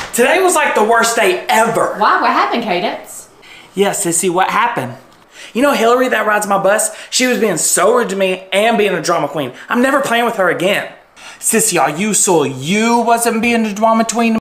Today was like the worst day ever. Why? What happened, Cadence? Yeah, Sissy, what happened? You know Hillary that rides my bus? She was being so rude to me and being a drama queen. I'm never playing with her again. Sissy, are you sure you wasn't being a drama queen?